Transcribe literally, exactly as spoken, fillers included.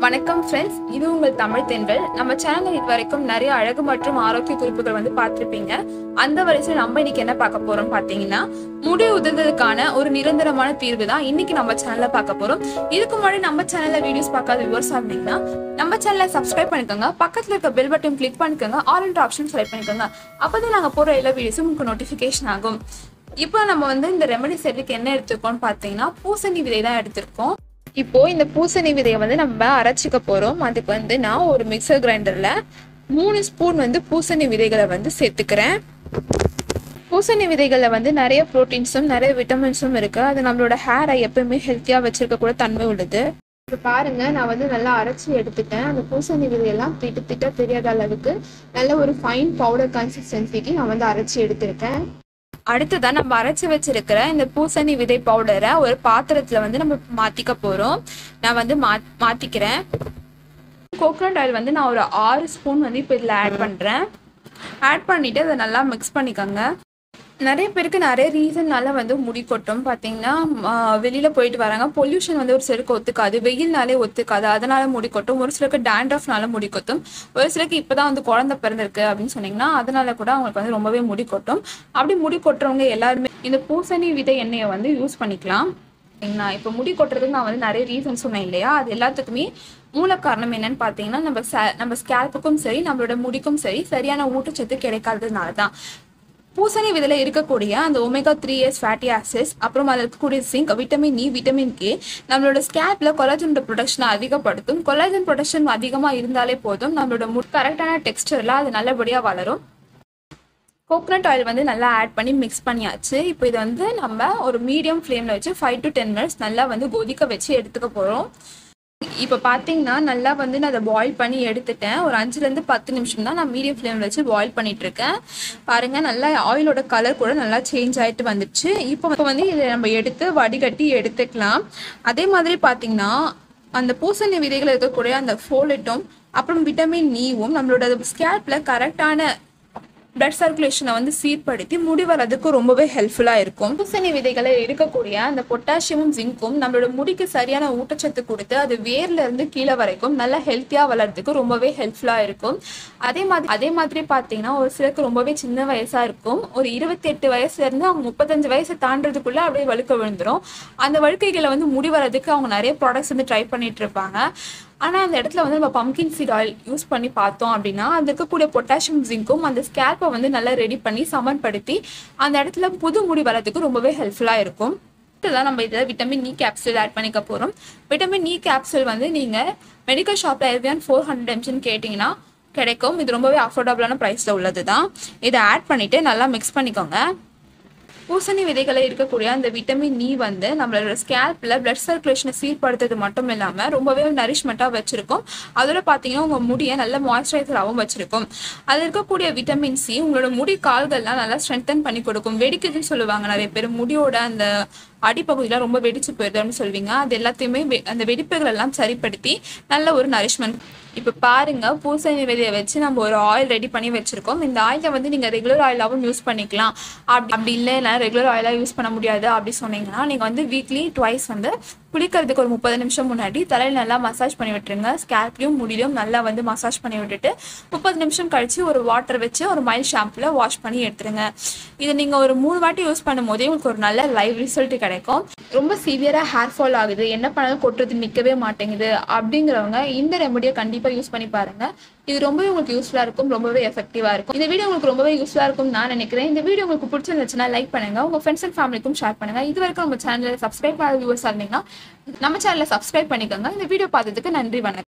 வணக்கம் ஃப்ரெண்ட்ஸ், இது உங்கள் தமிழ் தென்றல். நம்ம சேனல் இது வரைக்கும் நிறைய அழகு மற்றும் ஆரோக்கிய குறிப்புகள் வந்து பார்த்துருப்பீங்க. அந்த வரிசையில் நம்ம இன்னைக்கு என்ன பார்க்க போறோம் பார்த்தீங்கன்னா, முடி உதிர்ந்ததுக்கான ஒரு நிரந்தரமான தீர்வு தான் இன்னைக்கு நம்ம சேனல்ல பார்க்க போறோம். இதுக்கு முன்னாடி நம்ம சேனல்ல வீடியோஸ் பார்க்காத வியூவர்ஸ் இருந்தீங்கன்னா நம்ம சேனலை சப்ஸ்கிரைப் பண்ணிக்கோங்க. பக்கத்துல இருக்க பெல் பட்டன் கிளிக் பண்ணிக்கோங்க. ஆல் என்ற ஆப்ஷன் செலக்ட் பண்ணிக்கோங்க. அப்பதான் நாங்க போற எல்லா வீடியோஸும் உங்களுக்கு நோட்டிஃபிகேஷன் ஆகும். இப்போ நம்ம வந்து இந்த ரெமெடி செட்டுக்கு என்ன எடுத்திருக்கோம்னு பார்த்தீங்கன்னா, பூசணி விதை தான் எடுத்திருக்கோம். இப்போ இந்த பூசணி விதையை வந்து நம்ம அரைச்சிக்க போறோம். அதுக்கு வந்து நான் ஒரு மிக்சர் கிரைண்டர்ல மூணு ஸ்பூன் வந்து பூசணி விதைகளை வந்து சேர்த்துக்கிறேன். பூசணி விதைகள்ல வந்து நிறைய ப்ரோட்டீன்ஸும் நிறைய விட்டமின்ஸும் இருக்கு. அது நம்மளோட ஹேரை எப்பவுமே ஹெல்த்தியா வச்சிருக்க கூட தன்மை உள்ளது. இப்போ பாருங்க, நான் வந்து நல்லா அரைச்சி எடுத்துட்டேன். அந்த பூசணி விதையெல்லாம் திட்டு திட்டா தெரியாத அளவுக்கு நல்ல ஒரு ஃபைன் பவுடர் கன்சிஸ்டன்சிக்கு நான் வந்து அரைச்சி எடுத்திருக்கேன். அடுத்ததான் நம்ம அரைச்சி வச்சிருக்கிற இந்த பூசணி விதை பவுடரை ஒரு பாத்திரத்துல வந்து நம்ம மாத்திக்க போறோம். நான் வந்து மா மாத்திக்கிறேன். கோகோனட் ஆயில் வந்து நான் ஒரு ஆறு ஸ்பூன் வந்து இப்போ இதில் ஆட் பண்றேன். ஆட் பண்ணிட்டு அதை நல்லா மிக்ஸ் பண்ணிக்கோங்க. நிறைய பேருக்கு நிறைய ரீசன்னால வந்து முடி கொட்டும். பார்த்தீங்கன்னா வெளியில போயிட்டு வராங்க, பொல்யூஷன் வந்து ஒரு சிலருக்கு ஒத்துக்காது, வெயில்னாலே ஒத்துக்காது, அதனால முடி கொட்டும். ஒரு சிலருக்கு டேண்ட்ரஃப்னால முடி கொட்டும். ஒரு சிலருக்கு இப்போதான் வந்து குழந்தை பிறந்திருக்கு அப்படின்னு சொன்னீங்கன்னா அதனால கூட அவங்களுக்கு வந்து ரொம்பவே முடி கொட்டும். அப்படி முடி கொட்டுறவங்க எல்லாருமே இந்த பூசணி விதை எண்ணெயை வந்து யூஸ் பண்ணிக்கலாம். இப்போ முடி கொட்டுறதுக்கு நான் வந்து நிறைய ரீசன் சொன்னேன் இல்லையா, அது எல்லாத்துக்குமே மூல காரணம் என்னன்னு பார்த்தீங்கன்னா, நம்ம நம்ம ஸ்கேல்ப்புக்கும் சரி நம்மளோட முடிக்கும் சரி சரியான ஊட்டச்சத்து கிடைக்காததுனால தான். பூசணி விதையில இருக்கக்கூடிய அந்த omega three s fatty acids, அப்புறம் அதில் இருக்கக்கூடிய zinc, vitamin E, vitamin K நம்மளோட ஸ்கேல்ப்ல கொலாஜன் ப்ரொடக்ஷனை அதிகப்படுத்தும். கொலாஜன் ப்ரொடக்ஷன் அதிகமாக இருந்தாலே போதும், நம்மளோட முடி கரெக்டான டெக்ஸ்டர்ல அது நல்லபடியாக வளரும். கோகோனட் ஆயில் வந்து நல்லா ஆட் பண்ணி மிக்ஸ் பண்ணியாச்சு. இப்போ இதை வந்து நம்ம ஒரு மீடியம் ஃப்ளேமில் வச்சு ஃபைவ் டு டென் மினிட்ஸ் நல்லா வந்து கொதிக்க வச்சு எடுத்துக்க போகிறோம். இப்போ பார்த்தீங்கன்னா நல்லா வந்து நான் அதை பாயில் பண்ணி எடுத்துட்டேன். ஒரு அஞ்சுலேருந்து பத்து நிமிஷம் தான் நான் மீடியம் ஃப்ளேமில் வச்சு பாயில் பண்ணிட்டு இருக்கேன். பாருங்கள், நல்லா ஆயிலோட கலர் கூட நல்லா சேஞ்ச் ஆகிட்டு வந்துடுச்சு. இப்போ வந்து இதை நம்ம எடுத்து வடிகட்டி எடுத்துக்கலாம். அதே மாதிரி பார்த்தீங்கன்னா அந்த பூசணி விதைகள் இருக்கக்கூடிய அந்த ஃபோலேட்டும் அப்புறம் விட்டமின் ஈவும் நம்மளோட ஸ்கேல்ப்ல கரெக்டான பிளட் சர்க்குலேஷனை வந்து சீர்படுத்தி முடி வரதுக்கு ரொம்பவே ஹெல்ப்ஃபுல்லாக இருக்கும். பூசணி விதைகளை இருக்கக்கூடிய அந்த பொட்டாசியமும் ஜிங்க்கும் நம்மளோட முடிக்கு சரியான ஊட்டச்சத்து கொடுத்து அது வேர்ல இருந்து கீழே வரைக்கும் நல்லா ஹெல்த்தியாக வளர்றதுக்கு ரொம்பவே ஹெல்ப்ஃபுல்லாக இருக்கும். அதே மாதிரி அதே மாதிரி பார்த்தீங்கன்னா ஒரு சிலருக்கு ரொம்பவே சின்ன வயசாக இருக்கும். ஒரு இருபத்தி எட்டு வயசுல இருந்து அவங்க முப்பத்தஞ்சு வயசு தாண்டதுக்குள்ள அப்படியே வழுக்க விழுந்துடும். அந்த வழுக்கைகளை வந்து முடி வரதுக்கு அவங்க நிறைய ப்ராடக்ட்ஸ் வந்து ட்ரை பண்ணிட்டு இருப்பாங்க. ஆனால் அந்த இடத்துல வந்து நம்ம பம்கின் சீட் ஆயில் யூஸ் பண்ணி பார்த்தோம் அப்படின்னா அது இருக்கக்கூடிய பொட்டாசியம் ஜிங்க்கும் அந்த ஸ்கேல்ப்பை வந்து நல்லா ரெடி பண்ணி சமன்படுத்தி அந்த இடத்துல புது முடி வரதுக்கு ரொம்பவே ஹெல்ப்ஃபுல்லாக இருக்கும். தான் நம்ம இதில் விட்டமின் இ கேப்சூல் ஆட் பண்ணிக்க போகிறோம். விட்டமின் இ கேப்சூல் வந்து நீங்கள் மெடிக்கல் ஷாப்பில் எவ்வியான் ஃபோர் ஹண்ட்ரட் எம்ஜின்னு கேட்டிங்கன்னா கிடைக்கும். இது ரொம்பவே அஃபோர்டபுளான ப்ரைஸில் உள்ளது தான். இதை ஆட் பண்ணிவிட்டு நல்லா மிக்ஸ் பண்ணிக்கோங்க. பூசணி விதைகளை இருக்கக்கூடிய அந்த விட்டமின் இ வந்து நம்மளோட ஸ்கேல்ப்ல பிளட் சர்க்குலேஷனை சீர்படுத்துறது மட்டும் இல்லாமல் ரொம்பவே நரிஷ்மெண்ட்டாக வச்சிருக்கும். அதோட பார்த்தீங்கன்னா உங்கள் முடியை நல்ல மாய்ஸ்சரைசராகவும் வச்சிருக்கும். அதில் இருக்கக்கூடிய விட்டமின் சி உங்களோட முடி கால்கள்லாம் நல்லா ஸ்ட்ரென்தன் பண்ணி கொடுக்கும். வெடிக்குதுன்னு சொல்லுவாங்க நிறைய பேர், முடியோட அந்த அடிப்பகுதியில் ரொம்ப வெடிச்சு போயிடுது அப்படின்னு சொல்லுவீங்க. அது எல்லாத்தையுமே அந்த வெடிப்புகள் எல்லாம் சரிப்படுத்தி நல்ல ஒரு நரிஷ்மெண்ட். இப்போ பாருங்க, பூசணி விதையை வச்சு நம்ம ஒரு ஆயில் ரெடி பண்ணி வச்சிருக்கோம். இந்த ஆயிலை வந்து நீங்கள் ரெகுலர் ஆயிலாகவும் யூஸ் பண்ணிக்கலாம். அப்படி அப்படி இல்லை ரெகுலர் ஆயிலாக யூஸ் பண்ண முடியாது அப்படி சொன்னீங்கன்னா நீங்கள் வந்து வீக்லி ட்வைஸ் வந்து குளிக்கிறதுக்கு ஒரு முப்பது நிமிஷம் முன்னாடி தலையில் நல்லா மசாஜ் பண்ணி விட்டுருங்க. ஸ்கேல்ப்லையும் முடியிலையும் நல்லா வந்து மசாஜ் பண்ணி விட்டுட்டு முப்பது நிமிஷம் கழிச்சு ஒரு வாட்டர் வச்சு ஒரு மைல்ட் ஷாம்புல வாஷ் பண்ணி எடுத்துருங்க. இதை நீங்கள் ஒரு மூணு வாட்டி யூஸ் பண்ணும் போதே உங்களுக்கு ஒரு நல்ல லைவ் ரிசல்ட் கிடைக்கும். ரொம்ப சிவியராக ஹேர் ஃபால் ஆகுது, என்ன பண்ணாலும் கொட்டுறது நிற்கவே மாட்டேங்குது அப்படிங்கிறவங்க இந்த ரெமடியை கண்டிப்பாக யூஸ் பண்ணி பாருங்க. இது ரொம்பவே உங்களுக்கு யூஸ்ஃபுல்லாக இருக்கும், ரொம்பவே எஃபெக்டிவாக இருக்கும். இந்த வீடியோ உங்களுக்கு ரொம்பவே யூஸ்ஃபுல்லாக இருக்கும் நான் நினைக்கிறேன். இந்த வீடியோ உங்களுக்கு பிடிச்சிருந்துச்சுன்னா லைக் பண்ணுங்க, உங்க ஃப்ரெண்ட்ஸ் அண்ட் ஃபேமிலிக்கும் ஷேர் பண்ணுங்க. இது வரைக்கும் நம்ம சேனலை சப்ஸ்கிரைப் பண்ணாத வியூவர்ஸ் இருந்தீங்கன்னா நம்ம சேனலை சப்ஸ்கிரைப் பண்ணிக்கோங்க. இந்த வீடியோ பார்த்ததுக்கு நன்றி, வணக்கம்.